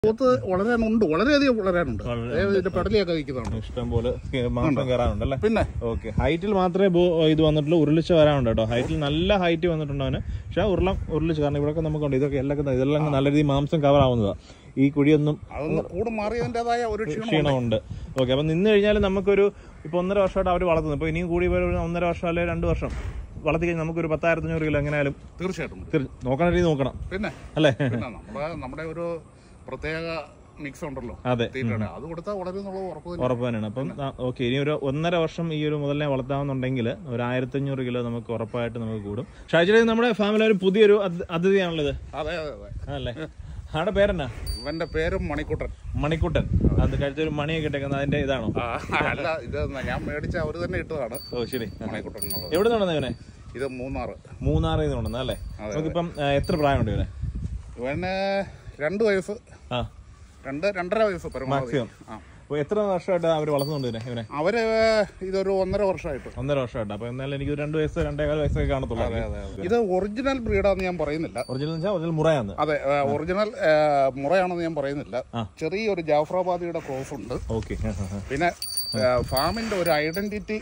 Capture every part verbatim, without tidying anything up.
പോത്ത് വളരാനുണ്ട്, വളരെയധികം വളരാനുണ്ട്. പെടലിയൊക്കെ വയ്ക്കുന്നതാണ്, ഇഷ്ടം പോലെ മാംസം കയറാനുണ്ടല്ലേ. പിന്നെ ഓക്കെ, ഹൈറ്റിൽ മാത്രമേ ഇത് വന്നിട്ടുള്ളൂ, ഉരുളിച്ച് വരാനുണ്ട് കേട്ടോ. ഹൈറ്റിൽ നല്ല ഹൈറ്റ് വന്നിട്ടുണ്ട് അവന്. പക്ഷെ ഉരുളം ഉരുളിച്ച്, കാരണം ഇവിടെ നമുക്കുണ്ട് ഇതൊക്കെ എല്ലാം ഇതെല്ലാം നല്ല രീതിയിൽ മാംസം കവർ ആവുന്നതാണ്. ഈ കുഴിയൊന്നും കൂട് മാറിയതിൻ്റെതായ ഒരു ക്ഷീണമുണ്ട്. ഓക്കെ, അപ്പൊ നിന്ന് കഴിഞ്ഞാൽ നമുക്കൊരു ഇപ്പൊ ഒന്നര വർഷമായിട്ട് അവർ വളർത്തുന്നു. ഇപ്പൊ ഇനിയും കൂടി ഒന്നര വർഷം അല്ലെങ്കിൽ രണ്ട് വർഷം വളർത്തി കഴിഞ്ഞാൽ നമുക്കൊരു പത്തായിരത്തി അഞ്ഞൂറ് കിലോ എങ്ങനെയാലും തീർച്ചയായിട്ടും നോക്കണ രീതി നോക്കണം. പിന്നെ അല്ലേ, നമ്മുടെ നമ്മുടെ ഒരു പ്രത്യേക മിക്സ് ഉണ്ടല്ലോ, അതെ, അത് കൊടുത്താൽ വളരുന്നുള്ളത് ഉറപ്പ് തന്നെയാണ്. അപ്പം ഓക്കെ, ഇനി ഒരു ഒന്നര വർഷം ഈ ഒരു മുതലിനെ വളർത്താമെന്നുണ്ടെങ്കിൽ ഒരു ആയിരത്തി അഞ്ഞൂറ് കിലോ നമുക്ക് ഉറപ്പായിട്ട് നമുക്ക് കൂടും. ഷാജിലെ നമ്മുടെ ഫാമിലി ഒരു പുതിയൊരു അതിഥിയാണുള്ളത്. അതെ അതെ അല്ലേ, ആടെ പേരെന്നാ? ഇവന്റെ പേരും മണിക്കുട്ടൻ. മണിക്കുട്ടൻ, അത് കഴിച്ചൊരു മണിയൊക്കെ ഇട്ടേക്കുന്നത് അതിന്റെ ഇതാണോ? അല്ല, ഇത് ഞാൻ മേടിച്ച അവര് തന്നെ ഇട്ടതാണ്. ഓ ശരി, മണിക്കുട്ടൻ. എവിടെ നിന്നാണ് ഇവനെ? ഇത് മൂന്നാറ്. മൂന്നാറിൽ നിന്ന് കൊണ്ടുവന്ന അല്ലേ. നമുക്കിപ്പം എത്ര പ്രായമുണ്ട് ഇവനെ? ഇവന് രണ്ട് വയസ്സ്, ആ രണ്ട് രണ്ടര വയസ്സ് മാക്സിമം. എത്ര വർഷമായിട്ട് അവർ വളർത്തുന്നുണ്ട് ഇതിനെ? ഇവനെ അവര് ഇതൊരു ഒന്നര വർഷമായിട്ട്. ഒന്നര വർഷമായിട്ട്. അപ്പൊ എന്നാലും എനിക്ക് രണ്ട് വയസ്സ് രണ്ടേകാൽ വയസ്സൊക്കെ കാണത്തുള്ളൂ. ഇത് ഒറിജിനൽ ബ്രീഡാന്ന് ഞാൻ പറയുന്നില്ല. ഒറിജിനൽ ഒറിജിനൽ മുറയാണ്. അതെ, ഒറിജിനൽ മുറയാണെന്ന് ഞാൻ പറയുന്നില്ല. ചെറിയൊരു ജാഫ്രാബാദിയുടെ ക്രോസ് ഉണ്ട്. ഓക്കെ, പിന്നെ ഫാമിന്റെ ഒരു ഐഡന്റിറ്റി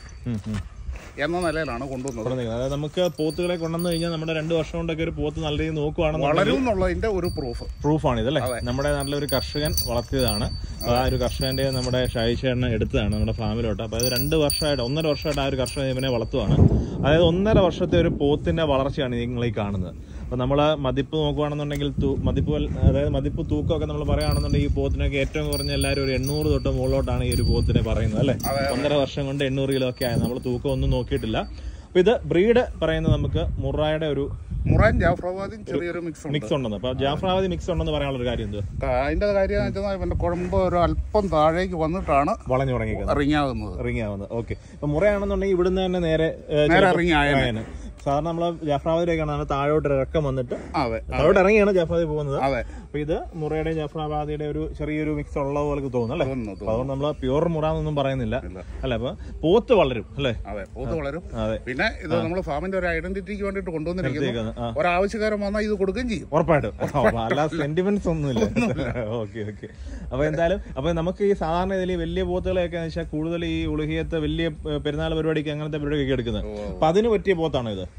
എന്ന നിലയിലാണ് കൊണ്ടുവന്നത്. അതായത് നമുക്ക് പോത്തുകളെ കൊണ്ടുവന്നു കഴിഞ്ഞാൽ നമ്മുടെ രണ്ട് വർഷം കൊണ്ടൊക്കെ ഒരു പോത്ത് നല്ല രീതിയിൽ നോക്കുവാണെന്ന് വളരുന്നുള്ളതിന്റെ ഒരു പ്രൂഫ് പ്രൂഫാണ് ഇതല്ലേ. നമ്മുടെ നാട്ടിലെ ഒരു കർഷകൻ വളർത്തിയതാണ്. ആ ഒരു കർഷകന്റെ നമ്മുടെ ഷായിഷേണ്ണ എടുത്തതാണ് നമ്മുടെ ഫാമിലോട്ട്. അപ്പൊ അത് രണ്ട് വർഷമായിട്ട് ഒന്നര വർഷമായിട്ട് ആ ഒരു കർഷകൻ ഇവനെ വളർത്തുവാണ്. അതായത് ഒന്നര വർഷത്തെ ഒരു പോത്തിന്റെ വളർച്ചയാണ് നിങ്ങൾ ഈ കാണുന്നത്. അപ്പൊ നമ്മള് മതിപ്പ് നോക്കുകയാണെന്നുണ്ടെങ്കിൽ മതിപ്പ് അതായത് മതിപ്പ് തൂക്കമൊക്കെ നമ്മൾ പറയുകയാണെന്നുണ്ടെങ്കിൽ ഈ പോത്തിനൊക്കെ ഏറ്റവും കുറഞ്ഞ എല്ലാവരും ഒരു എണ്ണൂറ് തൊട്ട് മുകളിലോട്ടാണ് ഈ ഒരു പോത്തിനെ പറയുന്നത് അല്ലെ. ഒന്നര വർഷം കൊണ്ട് എണ്ണൂറ് കിലോ ഒക്കെ ആയത്. നമ്മൾ തൂക്കം ഒന്നും നോക്കിയിട്ടില്ല. അപ്പൊ ഇത് ബ്രീഡ് പറയുന്നത് നമുക്ക് മുറായുടെ ഒരു മുറാൻ ജാഫ്രാബാദിയും ചെറിയൊരു മിക്സ് മിക്സ് ഉണ്ടെന്ന്. അപ്പൊ ജാഫ്രാബാദി മിക്സ് ഉണ്ടെന്ന് പറയാനുള്ള ഒരു കാര്യം എന്ത്? അതിന്റെ കാര്യം വെച്ചാൽ ഇവന്റെ കുഴമ്പ് ഒരു അല്പം താഴേക്ക് വന്നിട്ടാണ് വളഞ്ഞു തുടങ്ങിയത്, റിങ്ങാകുന്നത്. റിങ്ങാവുന്നത്. ഓക്കെ, അപ്പൊ മുറയാണെന്നുണ്ടെങ്കിൽ ഇവിടുന്ന് തന്നെ നേരെ റിങ്ങായാണ്. സാധാരണ നമ്മള് ജാഫ്രാബാദിയിലേക്കാണ് താഴോട്ട് ഇറക്കം വന്നിട്ട് താഴോട്ട് ഇറങ്ങിയാണ് ജാഫ്രാബാദി പോകുന്നത്. അപ്പൊ ഇത് മുറയുടെയും ജാഫ്രാബാദിയുടെ ഒരു ചെറിയൊരു മിക്സ് ഉള്ള പോലെ തോന്നുന്നു അല്ലെ. അതുകൊണ്ട് നമ്മള് പ്യൂർ മുറ എന്നൊന്നും പറയുന്നില്ല അല്ലെ. അപ്പൊ പോത്ത് വളരും അല്ലെ. അതെ, പോത്ത് വളരും. അതെ, പിന്നെ ഇത് നമ്മള് ഫാമിന്റെ ഒരു ഐഡന്റിറ്റിക്ക് വേണ്ടിട്ട് കൊണ്ടുവന്നിരിക്കുന്നു. ഒരാവശ്യക്കാരൻ വന്നാൽ ഇത് കൊടുക്കുകയും ചെയ്യും ഉറപ്പായിട്ടും. അല്ല സെന്റിമെന്റ്സ് ഒന്നുമില്ല. Okay okay. അപ്പൊ എന്തായാലും അപ്പൊ നമുക്ക് ഈ സാധാരണ ഇതിൽ വലിയ പോത്തുകളെയൊക്കെ വെച്ചാൽ കൂടുതൽ ഈ ഉളുഹിയത്തെ വലിയ പെരുന്നാൾ പരിപാടിക്ക് അങ്ങനത്തെ പരിപാടിയൊക്കെ എടുക്കുന്നത്. അപ്പൊ അതിന് പറ്റിയ പോത്താണോ ഇത്?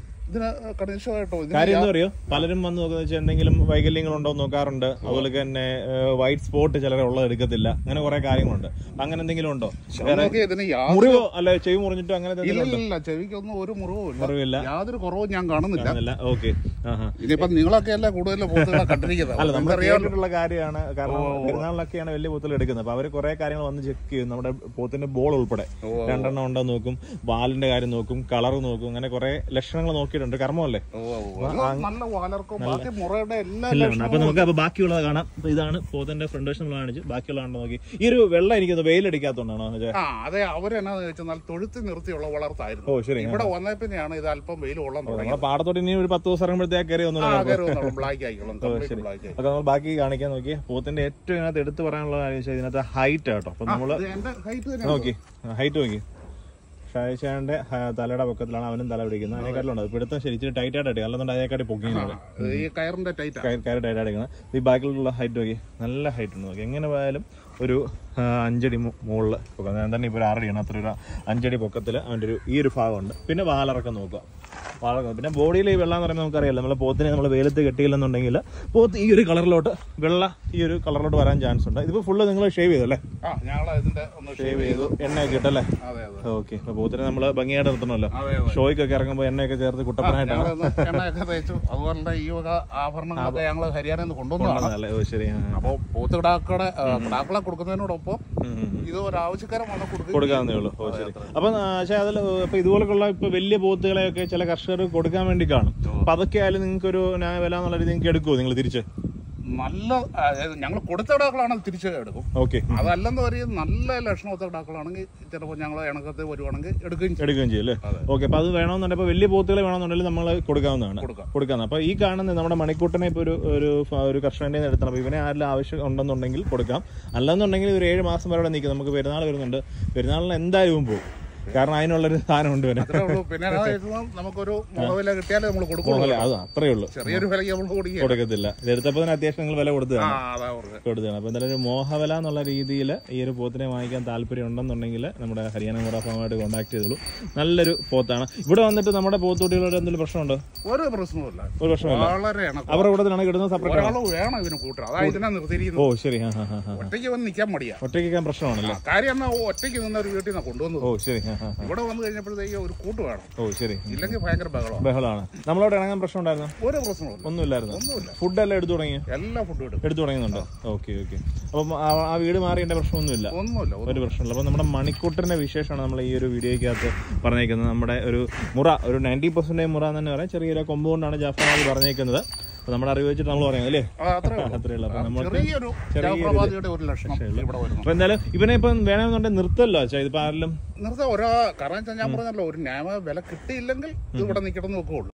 കാര്യം എന്താ പറയുക, പലരും വന്ന് നോക്കുന്ന വെച്ചിട്ടുണ്ടെങ്കിലും വൈകല്യങ്ങൾ ഉണ്ടോ നോക്കാറുണ്ട്. അതുപോലെ തന്നെ വൈറ്റ് സ്പോട്ട് ചിലരെ ഉള്ളത് എടുക്കത്തില്ല. അങ്ങനെ കുറെ കാര്യങ്ങളുണ്ട്. അങ്ങനെ എന്തെങ്കിലും ഉണ്ടോ? മുറിവോ അല്ല ചെവി മുറിഞ്ഞിട്ടോ അങ്ങനത്തെ ചെവിക്കൊന്നും ഒരു മുറിവില്ല, യാതൊരു കുറവും ഞാൻ കാണുന്നില്ല. ഓക്കെ, ഇനിയിപ്പോ നിങ്ങളൊക്കെ അല്ലേ കൂടുതൽ കണ്ടിരിക്കുന്നത്? അല്ല, നമ്മൾ അറിയാനുള്ള കാര്യമാണ്. കാരണം പെരുന്നാളിലൊക്കെയാണ് വലിയ പോത്തുകൾ എടുക്കുന്നത്. അപ്പൊ അവര് കുറെ കാര്യങ്ങൾ വന്ന് ചെക്ക് ചെയ്യും. നമ്മുടെ പോത്തിന്റെ ബോൾ ഉൾപ്പെടെ രണ്ടെണ്ണം ഉണ്ടോ നോക്കും, വാലിന്റെ കാര്യം നോക്കും, കളർ നോക്കും. അങ്ങനെ കുറെ ലക്ഷണങ്ങൾ നോക്കി കർമ്മല്ലേ. അപ്പൊ നമുക്ക് അപ്പൊ ബാക്കിയുള്ളത് കാണാം. ഇതാണ് പോത്തിന്റെ ഫ്രണ്ട് വശം നമ്മൾ കാണിച്ചു. ബാക്കിയുള്ള നോക്കി. ഈ ഒരു വെള്ളം ഇരിക്കുന്നത് വെയിലടിക്കാത്തോണ്ടാണോ? അതെ, അവരെന്നാന്ന് വെച്ചാൽ തൊഴുത്ത് നിർത്തിയുള്ള വളർത്തായിരുന്നു. ഓ ശരി. ഇവിടെ വന്ന പിന്നെയാണ് ഇത് അല്പം വെയിൽ കൊള്ളാൻ തുടങ്ങി. പാടത്തോട്ട് ഇനി ഒരു പത്ത് ദിവസം ഇറങ്ങുമ്പോഴത്തേക്ക് കയറി വന്നു. ബ്ലാക്ക് ആയിക്കോളും. അപ്പൊ നമ്മൾ ബാക്കി കാണിക്കാൻ നോക്കി. പോത്തിന്റെ ഏറ്റവും ഇതിനകത്ത് എടുത്തു പറയാനുള്ള കാര്യം വെച്ചാൽ ഇതിനകത്ത് ഹൈറ്റ് കേട്ടോ. അപ്പൊ നമ്മള് നോക്കി ഹൈറ്റ് നോക്കി. ഷായിഷാന്റെ തലയുടെ പൊക്കത്തിലാണ് അവനും തല പിടിക്കുന്നത്. അതിനെക്കാട്ടിലുണ്ട് പിടുത്തം ശരിക്കും ടൈറ്റ് ആയിട്ട് അടിക്കുക. അല്ലെന്നുണ്ട് അതിനെക്കാട്ടി പൊക്കിയാണ് കയറിന്റെ ടൈറ്റ് കയറ് ടൈറ്റ് അടിക്കുന്നത്. ഈ ബാക്കിലുള്ള ഹൈറ്റ് നോക്കി, നല്ല ഹൈറ്റ് ഉണ്ട് നോക്കി. എങ്ങനെ പോയാലും ഒരു അഞ്ചടി മുകളിൽ പൊക്കം. ഞാൻ തന്നെ ഇപ്പോൾ ഒരു ആറടിയാണ്. അത്ര ഒരു അഞ്ചടി പൊക്കത്തിൽ അവൻ്റെ ഒരു ഈ ഒരു ഭാഗമുണ്ട്. പിന്നെ വാലിറക്കം നോക്കുക. വാലിറക്കം പിന്നെ ബോഡിയിൽ ഈ വെള്ളം എന്ന് പറയുമ്പോൾ നമുക്കറിയാലോ, നമ്മളെ പോത്തിനെ നമ്മൾ വെയിലത്ത് കെട്ടിയില്ലെന്നുണ്ടെങ്കിൽ പോത്ത് ഈ ഒരു കളറിലോട്ട് വെള്ള ഈ ഒരു കളറിലോട്ട് വരാൻ ചാൻസ് ഉണ്ട്. ഇതിപ്പോൾ ഫുള്ള് നിങ്ങൾ ഷേവ് ചെയ്തല്ലേ? ഷേവ് ചെയ്തു, എണ്ണയൊക്കെ ഇട്ടല്ലേ? ഓക്കെ. അപ്പൊ പോത്തിനെ നമ്മൾ ഭംഗിയായിട്ട് നിർത്തണമല്ലോ. ഷോയ്ക്കൊക്കെ ഇറങ്ങുമ്പോൾ എണ്ണയൊക്കെ ചേർത്ത് കുട്ടപ്പനായിട്ടാണ്. ശരി. അപ്പോൾ പോത്ത് കിടാക്കളെ കിടാക്കളെ കൊടുക്കുന്നതിനോടൊപ്പം ഇത് ഒരാവശ്യക്കാരൻ കൊടുക്കാവുന്നേ ഉള്ളൂ. ഓ ശരി. അപ്പൊ പക്ഷേ അതിൽ ഇപ്പൊ ഇതുപോലുള്ള ഇപ്പൊ വലിയ പോത്തുകളെയൊക്കെ ചില കർഷകർ കൊടുക്കാൻ വേണ്ടി കാണും. അപ്പൊ അതൊക്കെ ആയാലും നിങ്ങൾക്ക് ഒരു ന്യായ വില എന്നുള്ള രീതി നിങ്ങൾക്ക് എടുക്കുമോ നിങ്ങൾ തിരിച്ച്? നല്ല ഞങ്ങൾ കൊടുത്ത കിടാക്കളാണെങ്കിൽ തിരിച്ച് എടുക്കും. ഓക്കെ. അതല്ലെന്ന് പറയും നല്ല ലക്ഷണമൊത്ത കിടാക്കളാണെങ്കിൽ ചിലപ്പോൾ ഞങ്ങൾ ഇണക്കത്ത് വരുവാണെങ്കിൽ എടുക്കുകയും എടുക്കുകയും ചെയ്യും അല്ലേ? ഓക്കെ. അപ്പൊ അത് വേണമെന്നുണ്ടെങ്കിൽ വലിയ പോത്തുകൾ വേണമെന്നുണ്ടെങ്കിൽ നമ്മൾ കൊടുക്കാവുന്നതാണ്. കൊടുക്കാം. അപ്പൊ ഈ കാണുന്ന നമ്മുടെ മണിക്കൂട്ടനെ ഇപ്പൊ ഒരു ഒരു കർഷകന്റെ എടുത്തണം. അപ്പൊ ഇവനെ ആരെങ്കിലും ആവശ്യം ഉണ്ടെന്നുണ്ടെങ്കിൽ കൊടുക്കാം. അല്ലെന്നുണ്ടെങ്കിൽ ഒരു ഏഴ് മാസം വരെ നിൽക്കും. നമുക്ക് പെരുന്നാൾ വരുന്നുണ്ട്. പെരുന്നാളിന് എന്തായാലും പോകും. കാരണം അതിനുള്ളൊരു സാധനം ഉണ്ട് പിന്നെ പിന്നെ നമുക്കൊരു വില കിട്ടിയാലേ നമ്മൾ കൊടുക്കുള്ളൂ. അത് അത്രേ ഉള്ളൂ, ചെറിയൊരു വിലയ്ക്ക് നമ്മൾ കൊടുക്കത്തില്ല. ഇതെടുത്തപ്പോൾ തന്നെ അത്യാവശ്യം നിങ്ങൾ വില കൊടുത്തതാണ് കൊടുത്തതാണ് അപ്പൊ എന്തായാലും ഒരു മോഹവില എന്നുള്ള രീതിയിൽ ഈ ഒരു പോത്തിനെ വാങ്ങിക്കാൻ താല്പര്യം ഉണ്ടെന്നുണ്ടെങ്കിൽ നമ്മുടെ ഹരിയാന മുറ ഫാമുമായിട്ട് കോൺടാക്ട് ചെയ്തോളൂ. നല്ലൊരു പോത്താണ്. ഇവിടെ വന്നിട്ട് നമ്മുടെ പോത്തുകുട്ടികളോട് എന്തെങ്കിലും പ്രശ്നമുണ്ടോ? ഒരു പ്രശ്നമില്ല, ഒരു പ്രശ്നമില്ല. അവരുടെ കൂടെ തന്നെ കിട്ടുന്നത് സെപ്പറേറ്റ് വേണം ഇതിന് കൂട്ടർ. അതായത് നിർത്തിയിരിക്കുന്നത്. ഓ ശരി. ഒറ്റയ്ക്ക് വന്ന് നിൽക്കാൻ മടിയാ. ഒറ്റയ്ക്ക് പ്രശ്നമാണല്ലോ. കാര്യം എന്നാ ഒറ്റയ്ക്ക് നിന്ന ഒരു വീട്ടിൽ നിന്ന് കൊണ്ടുവന്നത്. ഓ ശരി. ഇവിടെ വന്നു കഴിഞ്ഞപ്പോഴത്തേക്ക് ഒരു കൂട്ട് വേണം. ഓ ശരി. ഇല്ലെങ്കിൽ ഭയങ്കര ബഹളമാണ്. ബഹളമാണ്. നമ്മളോട് ഇറങ്ങാൻ പ്രശ്നം ഉണ്ടായിരുന്നു? ഒരു പ്രശ്നമില്ല, ഒന്നുമില്ലായിരുന്നു. ഒന്നുമില്ല. ഫുഡ് എല്ലാം എടുത്തു തുടങ്ങി? എല്ലാ ഫുഡും എടുത്തു തുടങ്ങുന്നുണ്ട്. Okay okay. അപ്പം ആ വീട് മാറിയേണ്ട പ്രശ്നമൊന്നുമില്ല? ഒന്നുമില്ല, ഒരു പ്രശ്നമില്ല. അപ്പൊ നമ്മുടെ മണിക്കൂട്ടറിന്റെ വിശേഷമാണ് നമ്മൾ ഈ ഒരു വീഡിയോയ്ക്കകത്ത് പറഞ്ഞേക്കുന്നത്. നമ്മുടെ ഒരു മുറ, ഒരു നയൻറ്റി പെർസെന്റേജ് മുറ എന്ന് തന്നെ പറയാം. ചെറിയൊരു കൊമ്പ് കൊണ്ടാണ് ജാഫർ മാലി പറഞ്ഞേക്കുന്നത്. അപ്പൊ നമ്മുടെ അറിവ് വെച്ചിട്ട് നമ്മൾ പറയാം അല്ലേ? അത്രേ ഉള്ളൂ. അപ്പൊ നമ്മൾ അപ്പൊ എന്തായാലും ഇവനെ ഇപ്പം വേണമെന്നുണ്ടെങ്കിൽ നിർത്തല്ലോ അച്ഛാ. ഇതിപ്പോ ആരെങ്കിലും നിർത്താം. ഓരോ കാരണം ഞാൻ പറഞ്ഞല്ലോ, ഒരു ന്യായ വില കിട്ടിയില്ലെങ്കിൽ ഇത് ഇവിടെ നിൽക്കണം നോക്കുകയുള്ളൂ.